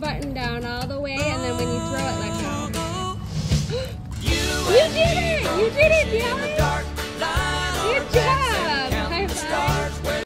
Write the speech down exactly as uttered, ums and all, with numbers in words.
button down all the way, and then when you throw it, let go. You did it! You did it, Dylan!